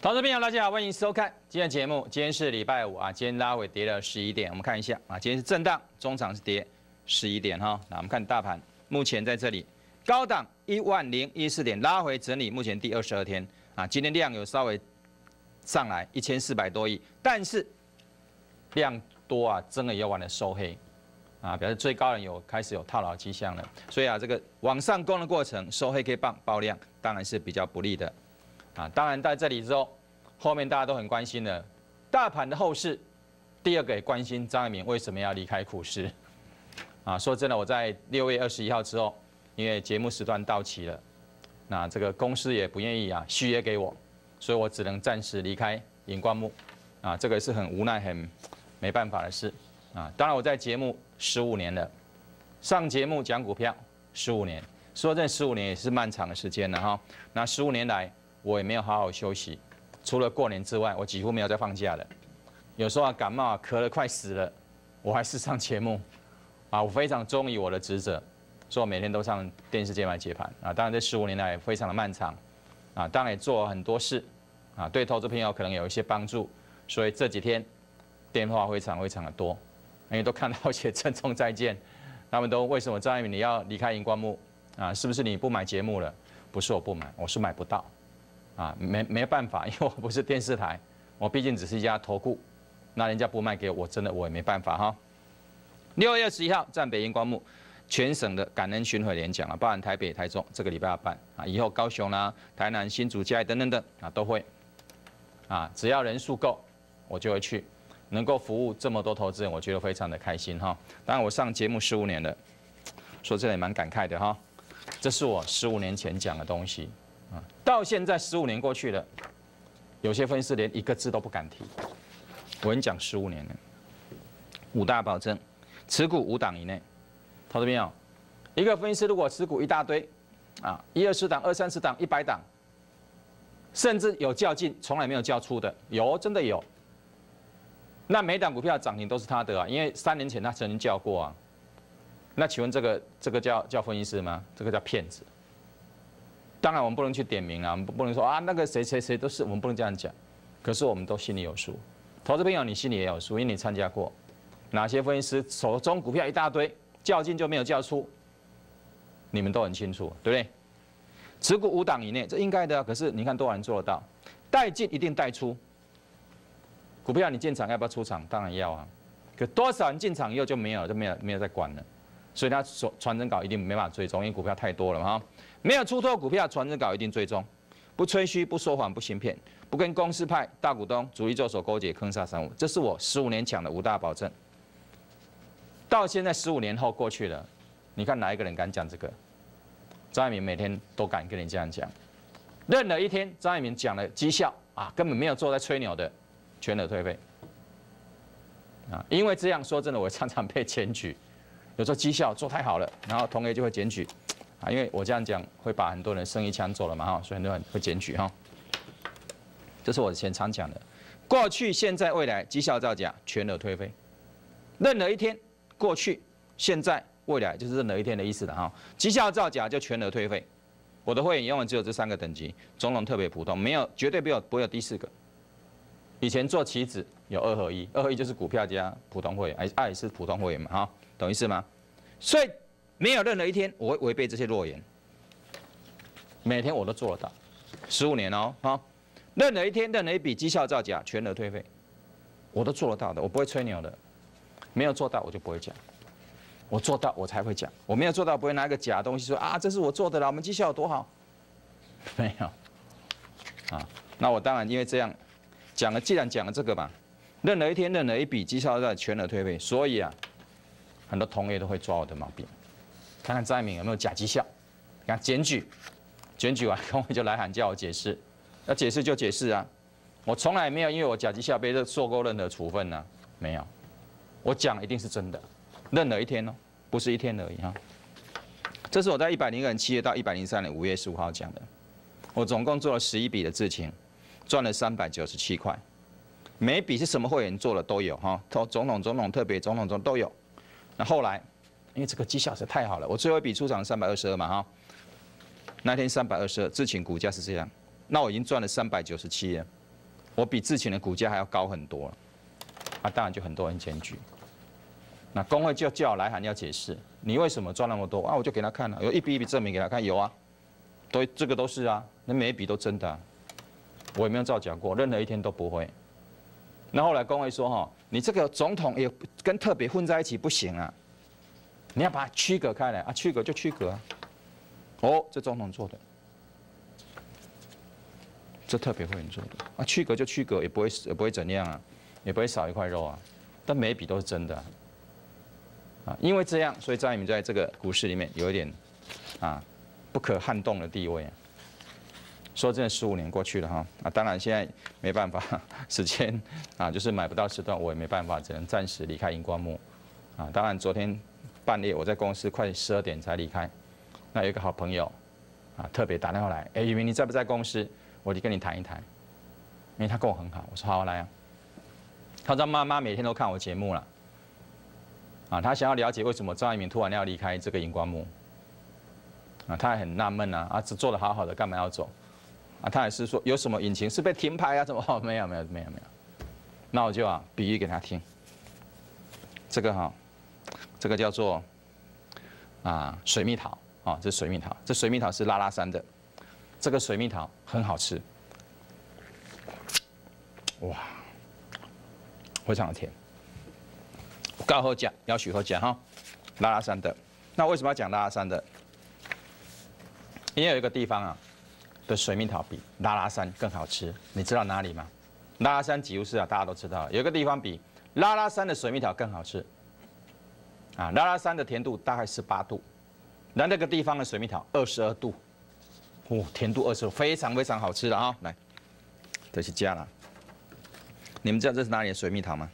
投资朋友，大家好，欢迎收看今天的节目。今天是礼拜五啊，今天拉回跌了11点，我们看一下啊，今天是震荡，中场是跌11点哈。那我们看大盘，目前在这里高档10014点拉回整理，目前第22天啊，今天量有稍微上来1400多亿，但是量多啊，真的要玩的收黑啊，表示最高人开始有套牢迹象了。所以啊，这个往上攻的过程，收黑 K 棒爆量，当然是比较不利的。啊，当然在这里之后，后面大家都很关心的大盘的后市。第二个也关心张一鸣为什么要离开股市。啊，说真的，我在6月21号之后，因为节目时段到期了，那这个公司也不愿意啊续约给我，所以我只能暂时离开荧光幕。啊，这个是很无奈、很没办法的事。啊，当然我在节目15年了，上节目讲股票15年，说真的15年也是漫长的时间了哈。那15年来，我也没有好好休息，除了过年之外，我几乎没有再放假了。有时候啊感冒啊咳得快死了，我还是上节目，啊，我非常忠于我的职责，所以我每天都上电视接盘啊。当然这15年来非常的漫长，啊，当然也做了很多事，啊，对投资朋友可能有一些帮助，所以这几天电话非常的多，因为都看到写郑重再见，他们都为什么张一鸣你要离开荧光幕啊？是不是你不买节目了？不是我不买，我是买不到。啊，没办法，因为我不是电视台，我毕竟只是一家投顾，那人家不卖给我，真的我也没办法哈。6月21号，站北荧光幕，全省的感恩巡回演讲啊，包含台北、台中，这个礼拜要办啊，以后高雄啦、台南、新竹、嘉义等等啊都会啊，只要人数够，我就会去，能够服务这么多投资人，我觉得非常的开心哈。当然我上节目15年了，说真的也蛮感慨的哈，这是我15年前讲的东西。到现在15年过去了，有些分析师连一个字都不敢提。我跟你讲15年了，5大保证，持股5档以内。投资朋友，一个分析师如果持股一大堆，啊，120档、230档、100档，甚至有较劲，从来没有较出的，有真的有。那每档股票涨停都是他的啊，因为3年前他曾经叫过啊。那请问这个叫分析师吗？这个叫骗子。当然，我们不能去点名啊，我们不能说啊，那个谁都是，我们不能这样讲。可是我们都心里有数，投资朋友你心里也有数，因为你参加过。哪些分析师手中股票一大堆，较劲就没有较出，你们都很清楚，对不对？持股5档以内，这应该的啊。可是你看多少人做得到？带进一定带出。股票你进场要不要出场？当然要啊。可多少人进场以后就没有再管了。所以他传真稿一定没办法追踪，因为股票太多了哈。没有出脱股票，传真稿一定追踪，不吹嘘，不说谎，不行骗，不跟公司派大股东主力做手勾结，坑杀散户，这是我15年讲的5大保证。到现在15年后过去了，你看哪一个人敢讲这个？张一鸣每天都敢跟你这样讲，任何一天张一鸣讲了绩效啊，根本没有做在吹牛的，全额退费。啊，因为这样说真的，我常常被检举。有时候绩效做太好了，然后同业就会检举，啊，因为我这样讲会把很多人生意抢走了嘛哈，所以很多人会检举哈。这是我以前常讲的，过去、现在、未来绩效造假，全额退费。任何一天，过去、现在、未来就是任何一天的意思了哈。绩效造假就全额退费。我的会员永远只有这3个等级：总统、特别、普通，没有绝对不会有第4个。以前做期指有2合1，2合1就是股票加普通会员，也是普通会员嘛哈。懂意思吗？所以没有任何一天我会违背这些诺言，每天我都做得到，15年哦，哈，任何一天、任何一笔绩效造假，全额退费，我都做得到的，我不会吹牛的，没有做到我就不会讲，我做到我才会讲，我没有做到不会拿一个假东西说啊，这是我做的啦，我们绩效有多好，没有，啊，那我当然因为这样讲了，既然讲了这个嘛，任何一天、任何一笔绩效造假，全额退费，所以啊。很多同业都会抓我的毛病，看看张一鸣有没有假绩效，看检举完，同业就来函叫我解释，要解释就解释啊，我从来没有因为我假绩效被受过任何处分呢，没有，我讲一定是真的，任何一天哦，不是一天而已哈。这是我在102年7月到103年5月15号讲的，我总共做了11笔的自情，赚了397块，每一笔是什么会员做的都有哈，总统、特别总统都有。那后来，因为这个绩效实在太好了，我最后一笔出场322嘛哈，那天322，自情股价是这样，那我已经赚了397了， 我比之前的股价还要高很多了，啊，当然就很多人检举。那工会就叫我来函要解释，你为什么赚那么多啊？我就给他看了，有一笔一笔证明给他看，有啊，这个都是啊，那每一笔都真的、啊，我也没有造假过，任何一天都不会。那后来工会说哈，你这个总统也跟特别混在一起不行啊，你要把它区隔开来啊，区隔就区隔啊。哦，这总统做的，这特别会员做的啊，区隔就区隔，也不会怎样啊，也不会少一块肉啊，但每一笔都是真的啊。啊，因为这样，所以张一鸣在这个股市里面有一点啊不可撼动的地位啊。说真的，15年过去了哈，啊，当然现在没办法，时间啊就是买不到时段，我也没办法，只能暂时离开荧光幕啊。当然昨天半夜我在公司快12点才离开，那有一个好朋友啊特别打电话来，哎，宇明你在不在公司？我就跟你谈一谈，因为他跟我很好，我说好来啊。他说妈妈每天都看我节目了。啊，他想要了解为什么张一鸣突然要离开这个荧光幕，啊，他还很纳闷啊，只做得好好的，干嘛要走？啊，他也是说有什么隐情，是被停牌啊？什么？哦，没有。那我就比喻给他听，这个这个叫做水蜜桃啊，这是水蜜桃，这水蜜桃是拉拉山的，这个水蜜桃很好吃，哇，非常的甜。高后讲，要许后讲哈，拉拉山的。那为什么要讲拉拉山的？因为有一个地方的水蜜桃比拉拉山更好吃，你知道哪里吗？拉拉山几乎是大家都知道，有一个地方比拉拉山的水蜜桃更好吃。拉拉山的甜度大概18度，那个地方的水蜜桃22度，甜度22度，非常非常好吃的啊！来，这是加了。你们知道这是哪里的水蜜桃吗？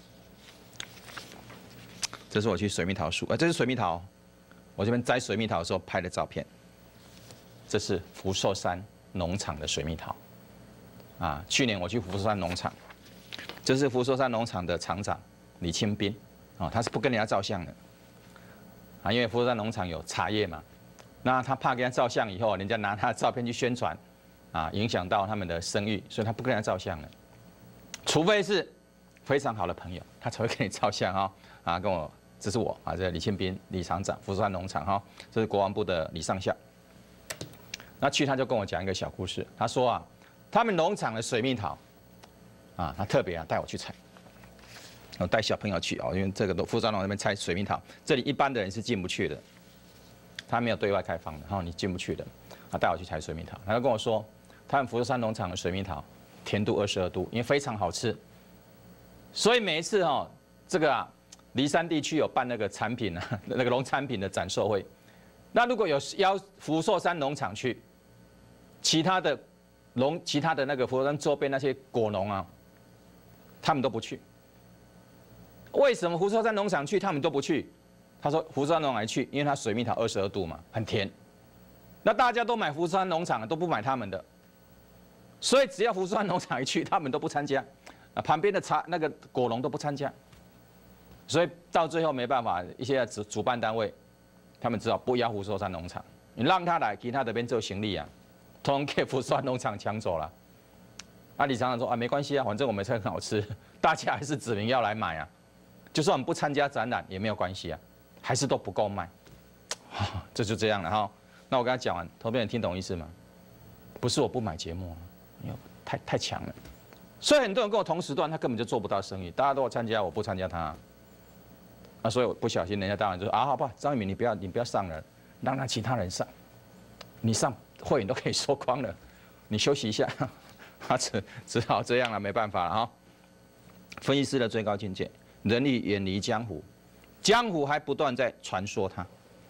这是我去水蜜桃树，这是水蜜桃，我这边摘水蜜桃的时候拍的照片。这是福寿山农场的水蜜桃，去年我去福寿山农场，这是福寿山农场的厂长李清斌，他是不跟人家照相的，因为福寿山农场有茶叶嘛，那他怕跟人家照相以后，人家拿他的照片去宣传，影响到他们的声誉，所以他不跟人家照相的，除非是非常好的朋友，他才会跟你照相跟我。这是我这李庆斌李厂长，福寿山农场这是国防部的李上校。那他就跟我讲一个小故事，他说他们农场的水蜜桃，他特别带我去采，我带小朋友去因为这个福寿山农那边采水蜜桃，这里一般的人是进不去的，他没有对外开放的，你进不去的，带我去采水蜜桃，他就跟我说，他们福寿山农场的水蜜桃甜度22度，因为非常好吃，所以每一次这个梨山地区有办那个产品那个农产品的展售会，那如果有邀福寿山农场去，其他的那个福寿山周边那些果农他们都不去。为什么福寿山农场去他们都不去？他说福寿山农场去，因为它水蜜桃22度嘛，很甜。那大家都买福寿山农场，都不买他们的，所以只要福寿山农场一去，他们都不参加，旁边的那个果农都不参加。所以到最后没办法，一些主办单位，他们只好不邀福寿山农场，你让他来，其他这边做行李通通给福寿山农场抢走了。李厂长说没关系反正我们菜很好吃，大家还是指明要来买就算我们不参加展览也没有关系还是都不够卖，这就这样了那我跟他讲完，投票人听懂意思吗？不是我不买节目太强了，所以很多人跟我同时段，他根本就做不到生意，大家都要参加，我不参加他。所以我不小心，人家当然就说好吧，张一鸣你不要上了，让其他人上，你上会员都可以收光了，你休息一下，他只好这样了，没办法了分析师的最高境界，人力远离江湖，江湖还不断在传说他。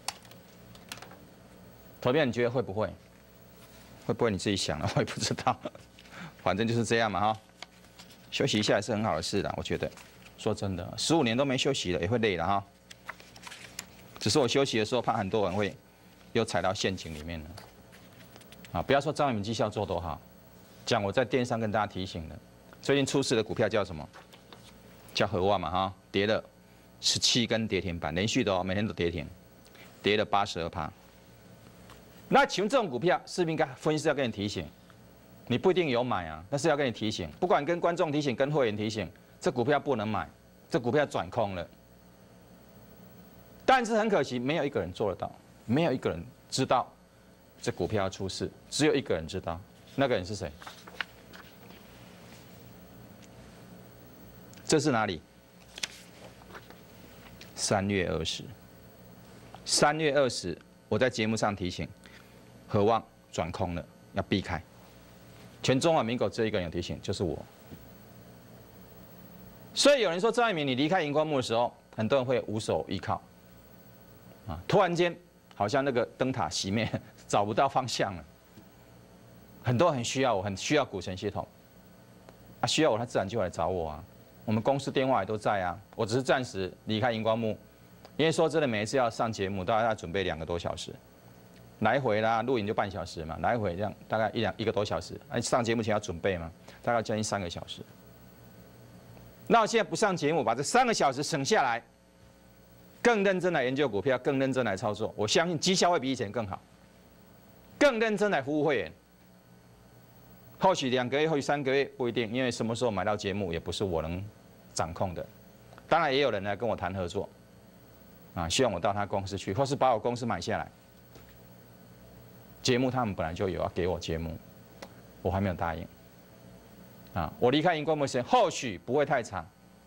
投票你觉得会不会？会不会你自己想了？我也不知道，反正就是这样嘛休息一下也是很好的事的，我觉得。说真的，15年都没休息了，也会累了只是我休息的时候，怕很多人会又踩到陷阱里面了。不要说张一鸣绩效做多好，讲我在电视上跟大家提醒的，最近出事的股票叫什么？叫和旺嘛跌了17根跌停板，连续的每天都跌停，跌了82%。那请问这种股票是不是应该分析师要跟你提醒？ 你不一定有买啊，但是要跟你提醒，不管跟观众提醒、跟会员提醒，这股票不能买，这股票转空了。但是很可惜，没有一个人做得到，没有一个人知道这股票要出事，只有一个人知道，那个人是谁？这是哪里？3月20，3月20，我在节目上提醒，何望转空了，要避开。全中华民国只有一个人有提醒，就是我。所以有人说张一鸣，你离开荧光幕的时候，很多人会无所依靠，啊，突然间好像那个灯塔熄灭，找不到方向了。很多人很需要我，很需要股神系统，啊，需要我他自然就来找我啊。我们公司电话也都在啊，我只是暂时离开荧光幕，因为说真的，每一次要上节目，大概要准备2个多小时，来回啦，录影就半小时嘛，来回这样大概一个多小时。上节目前要准备嘛，大概将近3个小时。那我现在不上节目，把这3个小时省下来，更认真来研究股票，更认真来操作，我相信绩效会比以前更好，更认真来服务会员。或许2个月，或许3个月不一定，因为什么时候买到节目也不是我能掌控的。当然也有人来跟我谈合作，啊，希望我到他公司去，或是把我公司买下来。节目他们本来就有要给我节目，我还没有答应。啊，我离开荧光幕时间或许不会太长，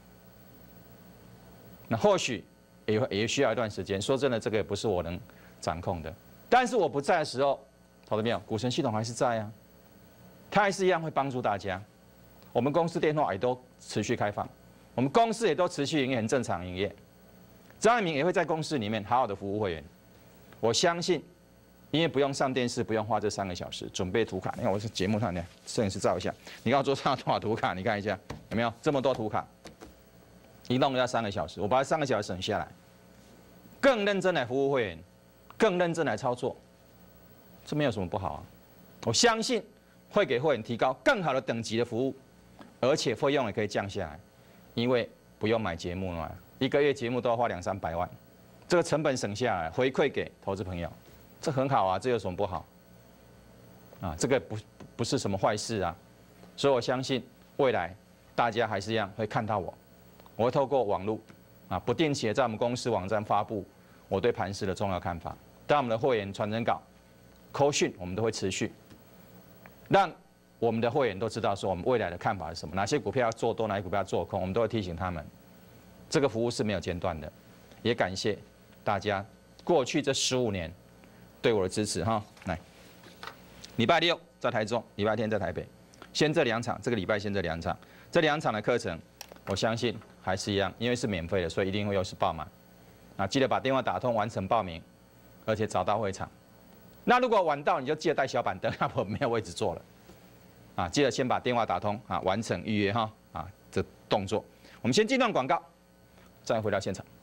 那或许也需要一段时间。说真的，这个也不是我能掌控的。但是我不在的时候，懂了没有？股神系统还是在啊。它还是一样会帮助大家，我们公司电话也都持续开放，我们公司也都持续营业，很正常营业。张一鸣也会在公司里面好好的服务会员。我相信，因为不用上电视，不用花这3个小时准备图卡。你看我是节目上，摄影师照一下，你看我桌上有多少图卡？你看一下有没有这么多图卡？一弄要3个小时，我把这3个小时省下来，更认真来服务会员，更认真来操作，这没有什么不好啊。我相信。会给会员提高更好的等级的服务，而且费用也可以降下来，因为不用买节目了嘛，1个月节目都要花200-300万，这个成本省下来，回馈给投资朋友，这很好啊，这有什么不好？啊，这个不是什么坏事啊，所以我相信未来大家还是一样会看到我，我会透过网络啊，不定期的在我们公司网站发布我对盘势的重要看法，当我们的会员传真稿、扣讯我们都会持续。让我们的会员都知道说我们未来的看法是什么，哪些股票要做多，哪些股票要做空，我们都会提醒他们。这个服务是没有间断的，也感谢大家过去这15年对我的支持哈。来，礼拜6在台中，礼拜天在台北，先这2场，这个礼拜先这2场，这2场的课程，我相信还是一样，因为是免费的，所以一定会又是爆满。啊，记得把电话打通，完成报名，而且找到会场。那如果晚到，你就记得带小板凳，我没有位置坐了。啊，记得先把电话打通啊，完成预约哈啊，这动作。我们先进段广告，再回到现场。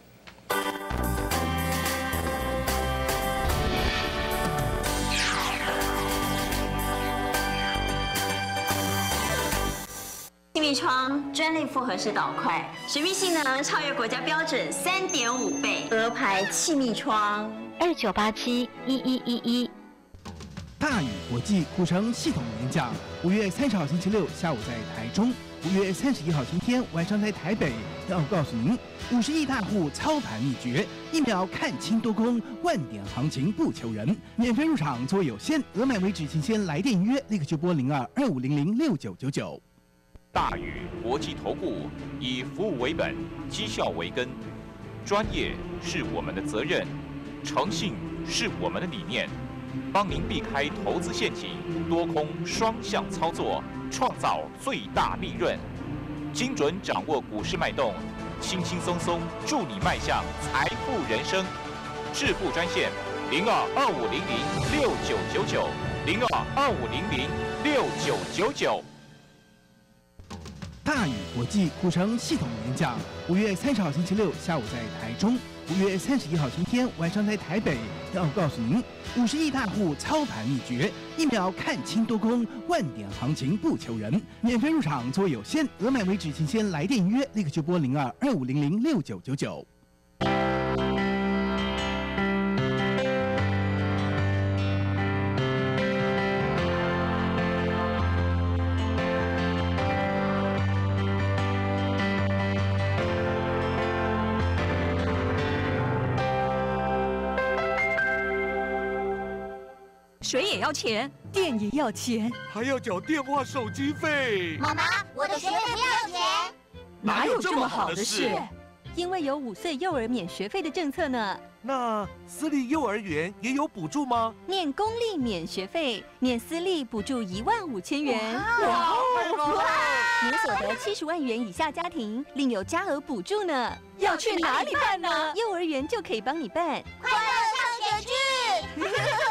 气密窗专利复合式导块，水密性能超越国家标准3.5倍。鹅牌气密窗，2987-1111。 大宇国际虎城系统演讲，5月30号星期六下午在台中，5月31号星期天晚上在台北。要告诉您，50亿大户操盘秘诀，1秒看清多空，万点行情不求人。免费入场座位有限，额满为止，请先来电预约，立刻就拨02-2500-6999。 大宇国际投顾以服务为本，绩效为根，专业是我们的责任，诚信是我们的理念，帮您避开投资陷阱，多空双向操作，创造最大利润，精准掌握股市脉动，轻轻松松助你迈向财富人生。致富专线02-2500-6999，02-2500-6999。 大宇国际虎城系统演讲，5月30号星期六下午在台中，5月31号星期天晚上在台北。要告诉您，50亿大户操盘秘诀，1秒看清多空，万点行情不求人。免费入场座位有限，额满为止，请先来电预约，立刻就拨02-2500-6999。 水也要钱，电也要钱， 还要缴电话、手机费。 妈妈，我的学费不要钱。 哪有这么好的事？因为有5岁幼儿免学费的政策呢。 那私立幼儿园也有补助吗？ 念公立免学费，念私立补助15000元。 哇！ 年所得70万元以下家庭另有加额补助呢。要去哪里办呢？幼儿园就可以帮你办。 快乐上学去。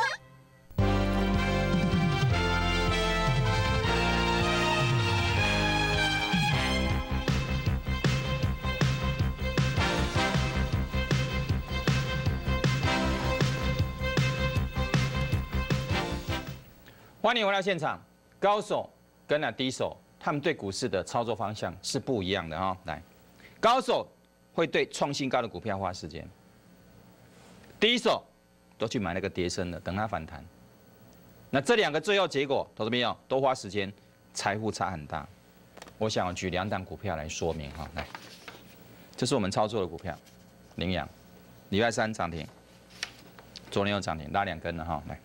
欢迎回到现场。高手跟低手，他们对股市的操作方向是不一样的哈。来，高手会对创新高的股票花时间，低手都去买那个跌升的，等它反弹。那这两个最后结果，投资朋友都花时间，财富差很大。我想举2档股票来说明哈。来，这是我们操作的股票，羚羊，礼拜3涨停，昨天又涨停，拉2根了哈。来。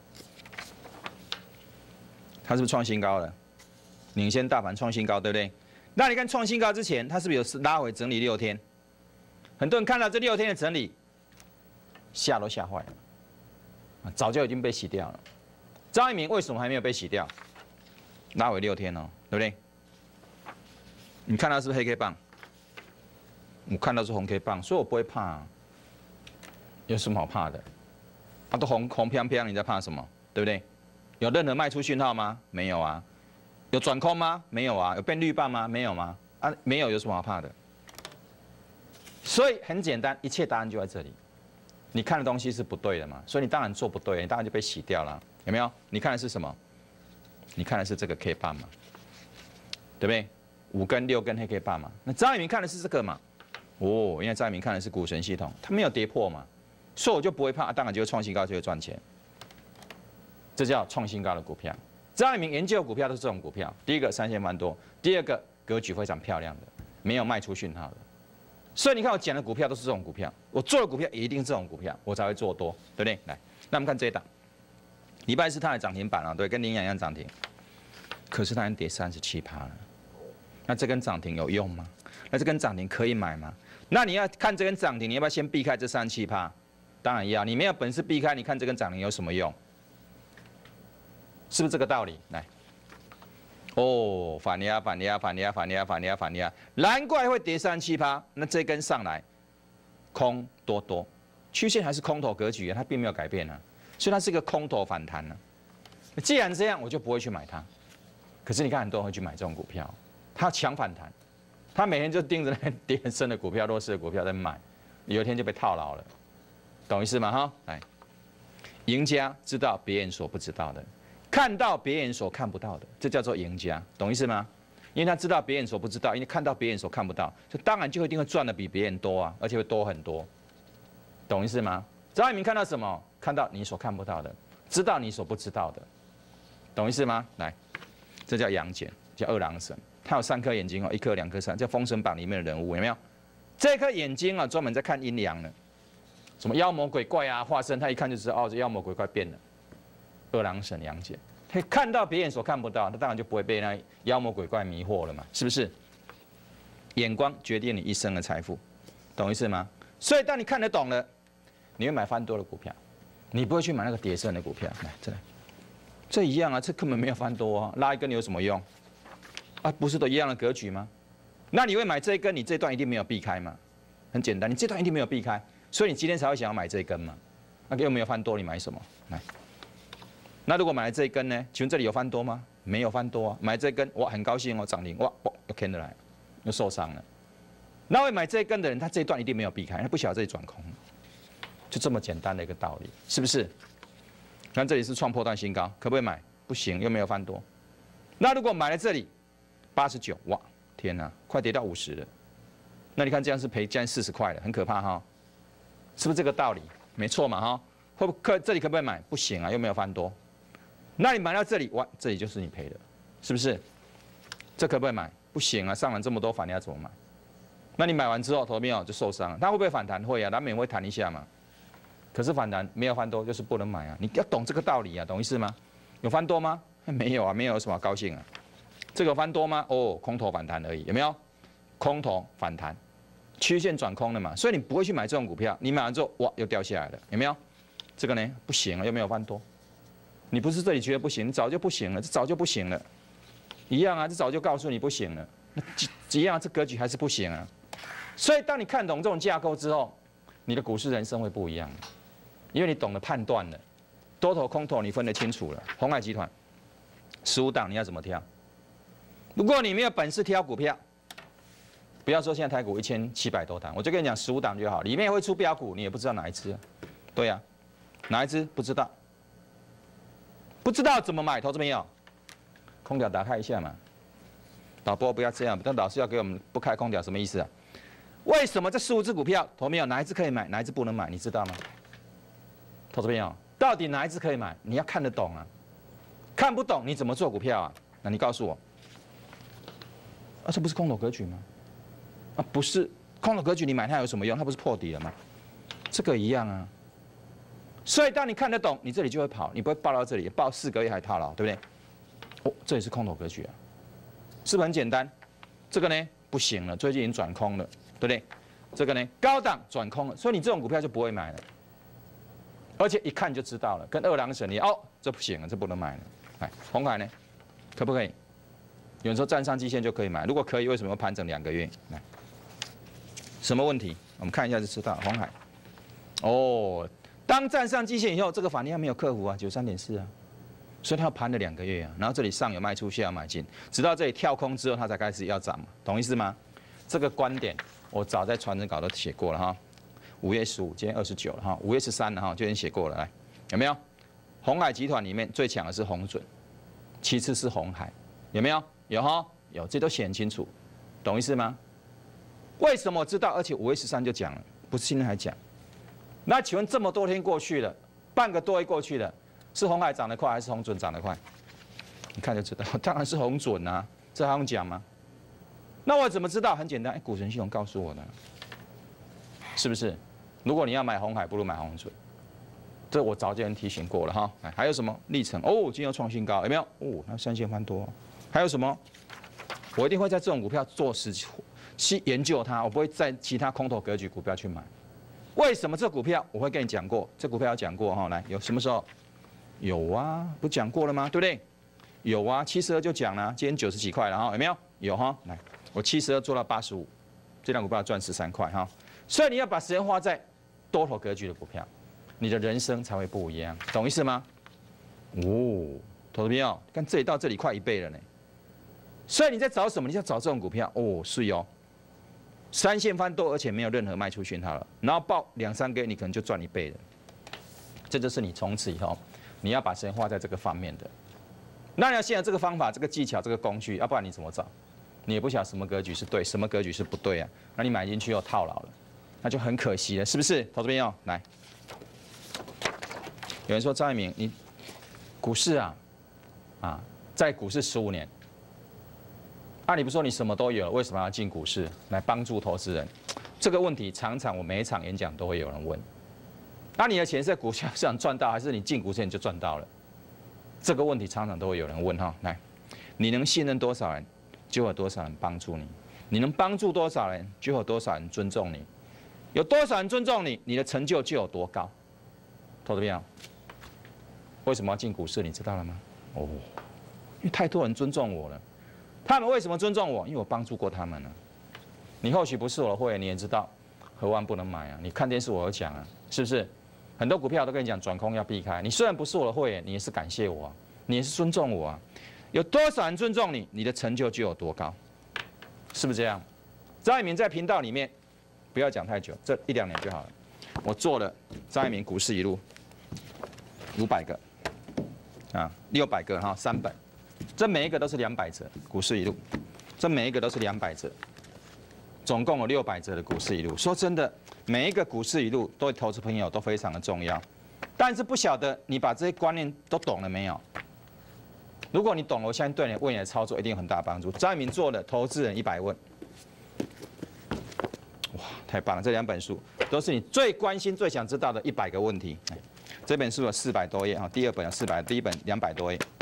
它是不是创新高了？领先大盘创新高，对不对？那你看创新高之前，它是不是有拉回整理6天？很多人看到这6天的整理，吓都吓坏了，早就已经被洗掉了。张一鸣为什么还没有被洗掉？拉回6天哦，对不对？你看到是不是黑 K 棒？我看到是红 K 棒，所以我不会怕啊。有什么好怕的？啊，都红飘飘，你在怕什么？对不对？有任何卖出讯号吗？没有啊。有转空吗？没有啊。有变绿棒吗？没有吗？啊，没有，有什么好怕的？所以很简单，一切答案就在这里。你看的东西是不对的嘛，所以你当然做不对，你当然就被洗掉了，有没有？你看的是什么？你看的是这个 K 棒嘛，对不对？5根、6根黑 K 棒嘛。那张一鸣看的是这个嘛？哦，因为张一鸣看的是股神系统，它没有跌破嘛，所以我就不会怕，当然就会创新高，就会赚钱。这叫创新高的股票。张一鸣研究股票都是这种股票，第一个3线翻多，第二个格局非常漂亮的，没有卖出讯号的。所以你看我讲的股票都是这种股票，我做的股票也一定是这种股票，我才会做多，对不对？来，那我们看这一档，礼拜4它的涨停板啊，对，跟羚羊一样涨停，可是它已经跌37%了。那这根涨停有用吗？那这根涨停可以买吗？那你要看这根涨停，你要不要先避开这37%？当然要，你没有本事避开，你看这根涨停有什么用？是不是这个道理？来，哦，反压，难怪会跌37%。那这根上来，空多，曲线还是空头格局啊，它并没有改变啊，所以它是一个空头反弹啊。既然这样，我就不会去买它。可是你看，很多人会去买这种股票，它强反弹，他每天就盯着那跌深的股票、弱势的股票在买，有一天就被套牢了，懂意思吗？哈，来，赢家知道别人所不知道的。看到别人所看不到的，这叫做赢家，懂意思吗？因为他知道别人所不知道，因为看到别人所看不到，就当然就一定会赚的比别人多啊，而且会多很多，懂意思吗？张一鸣看到什么？看到你所看不到的，知道你所不知道的，懂意思吗？来，这叫杨戬，叫二郎神，他有3颗眼睛哦，1颗、2颗、3，叫《封神榜》里面的人物，有没有？这颗眼睛啊，专门在看阴阳的，什么妖魔鬼怪啊，化身，他一看就知道哦，这妖魔鬼怪变了。二郎神杨戬，可以看到别人所看不到，那当然就不会被那妖魔鬼怪迷惑了嘛，是不是？眼光决定你一生的财富，懂意思吗？所以当你看得懂了，你会买翻多的股票，你不会去买那个跌升的股票。来，这一样啊，这根本没有翻多啊，拉一根有什么用？啊，不是都一样的格局吗？那你会买这一根，你这段一定没有避开嘛？很简单，你这段一定没有避开，所以你今天才会想要买这一根嘛？那又没有翻多，你买什么？来。那如果买了这一根呢？请问这里有翻多吗？没有翻多啊。买这一根，哇，很高兴哦，涨停，哇，又跟得来，又受伤了。那会买这一根的人，他这一段一定没有避开，他不晓得这里转空，就这么简单的一个道理，是不是？看这里是创波段新高，可不可以买？不行，又没有翻多。那如果买了这里89，哇，天哪，快跌到50了。那你看这样是赔将近40块了，很可怕哈，是不是这个道理？没错嘛哈。这里可不可以买？不行啊，又没有翻多。那你买到这里，哇，这里就是你赔的，是不是？这可不可以买？不行啊，上完这么多反，你要怎么买？那你买完之后，投资朋友就受伤了。它会不会反弹？会啊，难免会弹一下嘛。可是反弹没有翻多，就是不能买啊。你要懂这个道理啊，懂意思吗？ 有翻多吗？没有啊，没有什么好高兴啊。这个翻多吗？哦，空头反弹而已，有没有？空头反弹，趋势线转空了嘛，所以你不会去买这种股票，你买完之后哇又掉下来了，有没有？这个呢不行了，又没有翻多。你不是这里觉得不行，你早就不行了，这早就不行了，一样啊，这早就告诉你不行了，那一样，这格局还是不行啊。所以当你看懂这种架构之后，你的股市人生会不一样，因为你懂得判断了，多头空头你分得清楚了。鸿海集团15档你要怎么挑？如果你没有本事挑股票，不要说现在台股1700多档，我就跟你讲15档就好，里面会出标股，你也不知道哪一支，对呀、哪一支不知道，不知道怎么买，投资朋友，空调打开一下嘛，导播不要这样，但老师要给我们不开空调什么意思啊？为什么这15只股票，投资朋友哪一只可以买，哪一只不能买，你知道吗？投资朋友，到底哪一只可以买？你要看得懂啊，看不懂你怎么做股票啊？那你告诉我，这不是空头格局吗？不是空头格局，你买它有什么用？它不是破底了吗？这个一样啊。所以当你看得懂，你这里就会跑，你不会抱到这里，抱4个月还套牢，对不对？这也是空头格局啊，是不是很简单？这个呢不行了，最近已经转空了，对不对？这个呢高档转空了，所以你这种股票就不会买了，而且一看就知道了，跟二郎神一样，这不行了，这不能买了。哎，鸿海呢，可不可以？有人说站上季线就可以买，如果可以，为什么要盘整2个月？来，什么问题？我们看一下就知道。鸿海，当站上季线以后，这个反应还没有克服啊，93.4啊，所以它要盘了2个月啊。然后这里上有卖出，下有买进，直到这里跳空之后，它才开始要涨嘛，懂意思吗？这个观点我早在传真稿都写过了哈。5月15，今天29了哈，5月13了哈，就已经写过了。来，有没有？鸿海集团里面最强的是鸿准，其次是鸿海，有没有？有哈，有，这都写很清楚，懂意思吗？为什么我知道？而且5月13就讲了，不是今天还讲。那请问这么多天过去了，半个多月过去了，是鸿海涨得快还是鸿准涨得快？你看就知道，当然是鸿准啊，这还用讲吗？那我怎么知道？很简单，股神系统告诉我的，是不是？如果你要买鸿海，不如买鸿准。这我早就已经提醒过了哈。还有什么历程？今天又创新高，有没有？它3线翻多。还有什么？我一定会在这种股票做去研究它，我不会在其他空头格局股票去买。为什么这股票我会跟你讲过？这股票有讲过哈，来，有什么时候？有啊，不讲过了吗？对不对？有啊，72就讲了，今天90几块了哈，有没有？有哈，来，我72做到85，这档股票赚13块哈。所以你要把时间花在多头格局的股票，你的人生才会不一样，懂意思吗？投资朋友，看这里到这里快1倍了呢。所以你在找什么？你要找这种股票是哦，3线翻多，而且没有任何卖出讯号了，然后报2、3个月，你可能就赚1倍了。这就是你从此以后你要把时间花在这个方面的。那你要现在这个方法、这个技巧、这个工具，要不然你怎么找？你也不晓得什么格局是对，什么格局是不对啊？那你买进去又套牢了，那就很可惜了，是不是？投资朋友，来，有人说张一鸣，你股市在股市15年。你不说你什么都有了，为什么要进股市来帮助投资人？这个问题常常我每一场演讲都会有人问。你的钱是在股票市场赚到，还是你进股市你就赚到了？这个问题常常都会有人问哈。来，你能信任多少人，就有多少人帮助你；你能帮助多少人，就有多少人尊重你。有多少人尊重你，你的成就就有多高。投资朋友，为什么要进股市？你知道了吗？因为太多人尊重我了。他们为什么尊重我？因为我帮助过他们了。你或许不是我的会员，你也知道，何万不能买啊？你看电视我有讲啊，是不是？很多股票都跟你讲转空要避开。你虽然不是我的会员，你也是感谢我啊，你也是尊重我啊。有多少人尊重你，你的成就就有多高，是不是这样？张一鸣在频道里面，不要讲太久，这1、2年就好了。我做了张一鸣股市一路500个，600个哈，3本。这每一个都是200折，股市一路，这每一个都是200折，总共有600折的股市一路。说真的，每一个股市一路对投资朋友都非常的重要，但是不晓得你把这些观念都懂了没有？如果你懂了，我相信对你为你的操作一定有很大帮助。张一鸣做的投资人100问，哇，太棒了！这2本书都是你最关心、最想知道的100个问题。这本书有400多页哈，第2本有400，第1本200多页。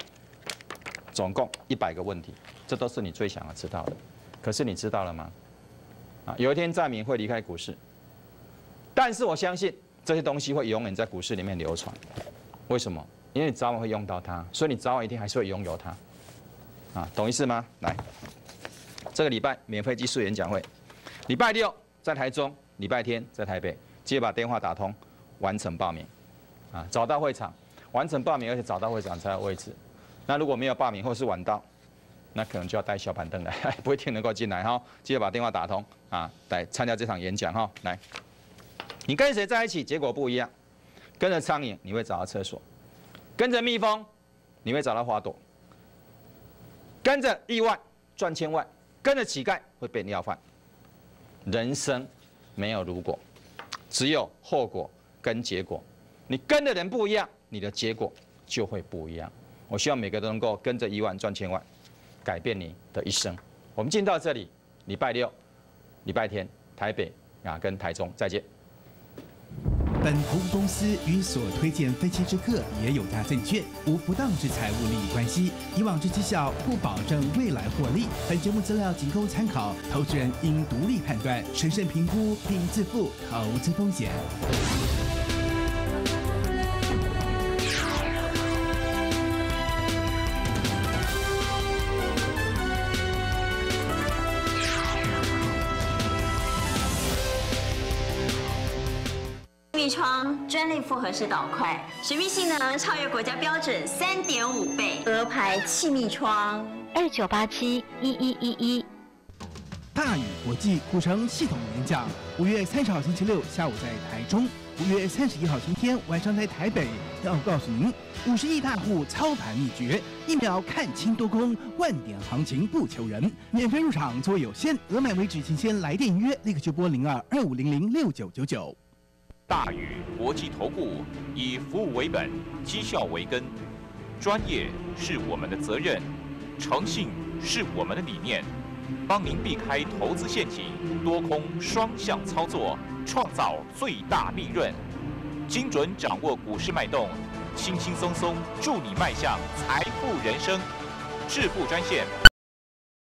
总共100个问题，这都是你最想要知道的。可是你知道了吗？有一天载明会离开股市，但是我相信这些东西会永远在股市里面流传。为什么？因为你早晚会用到它，所以你早晚一定还是会拥有它。懂意思吗？来，这个礼拜免费技术演讲会，礼拜6在台中，礼拜天在台北，记得把电话打通，完成报名。找到会场，完成报名，而且找到会场才有位置。那如果没有报名或是晚到，那可能就要带小板凳来，不一定能够进来哈。记得把电话打通来参加这场演讲哈。来，你跟谁在一起，结果不一样。跟着苍蝇，你会找到厕所；跟着蜜蜂，你会找到花朵；跟着亿万赚千万，跟着乞丐会变要饭。人生没有如果，只有后果跟结果。你跟的人不一样，你的结果就会不一样。我希望每个都能够跟着亿万赚千万，改变你的一生。我们进到这里，礼拜6、礼拜天，台北跟台中再见。 本投顾公司与所推荐分期之客也有价证券无不当之财务利益关系，以往之绩效不保证未来获利。本节目资料仅供参考，投资人应独立判断、审慎评估并自负投资风险。 密窗专利复合式导块，使密性能超越国家标准3.5倍，鹅牌气密窗 29871111。 大宇国际股城系统演讲，5月30号星期六下午在台中，5月31号星期天晚上在台北。要告诉您，50亿大户操盘秘诀，1秒看清多空，万点行情不求人。免费入场座位有限，额满为止，请先来电约，立刻就拨02-2500-6999。 大宇国际投顾以服务为本，绩效为根，专业是我们的责任，诚信是我们的理念，帮您避开投资陷阱，多空双向操作，创造最大利润，精准掌握股市脉动，轻轻松松助你迈向财富人生。致富专线